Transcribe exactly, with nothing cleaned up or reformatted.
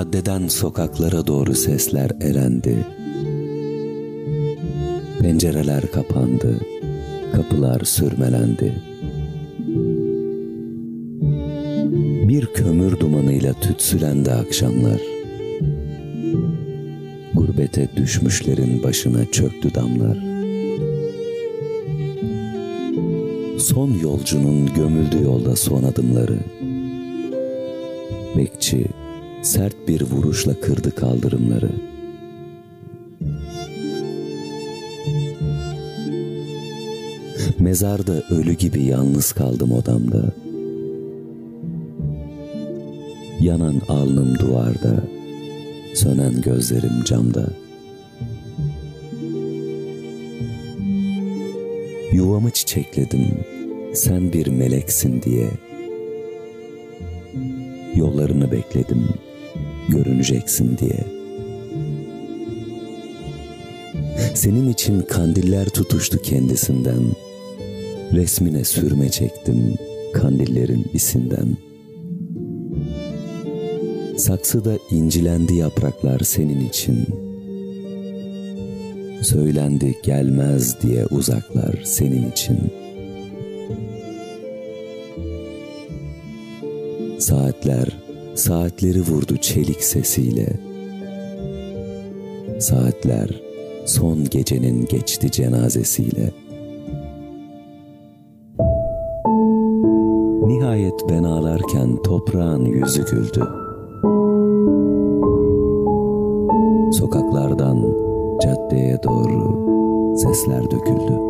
Caddeden sokaklara doğru sesler erendi. Pencereler kapandı, kapılar sürmelendi. Bir kömür dumanıyla tütsülendi akşamlar. Gurbete düşmüşlerin başına çöktü damlar. Son yolcunun gömüldü yolda son adımları. Bekçi sert bir vuruşla kırdı kaldırımları. Mezarda ölü gibi yalnız kaldım odamda. Yanan alnım duvarda, sönen gözlerim camda. Yuvamı çiçekledim, sen bir meleksin diye. Yollarını bekledim, görüneceksin diye. Senin için kandiller tutuştu kendisinden. Resmine sürme çektim kandillerin isinden. Saksıda incilendi yapraklar senin için. Söylendi gelmez diye uzaklar senin için. Saatler, saatleri vurdu çelik sesiyle. Saatler, son gecenin geçti cenazesiyle. Nihayet ben ağlarken toprağın yüzü güldü. Sokaklardan caddeye doğru sesler döküldü.